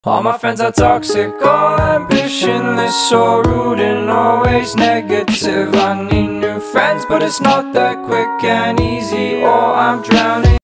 All my friends are toxic, all ambitionless, so rude and always negative. I need new friends, but it's not that quick and easy, or I'm drowning.